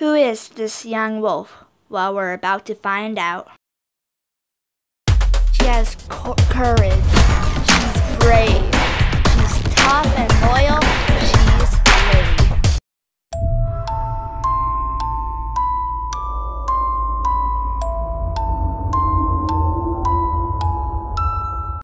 Who is this young wolf? Well, we're about to find out. She has courage. She's brave. She's tough and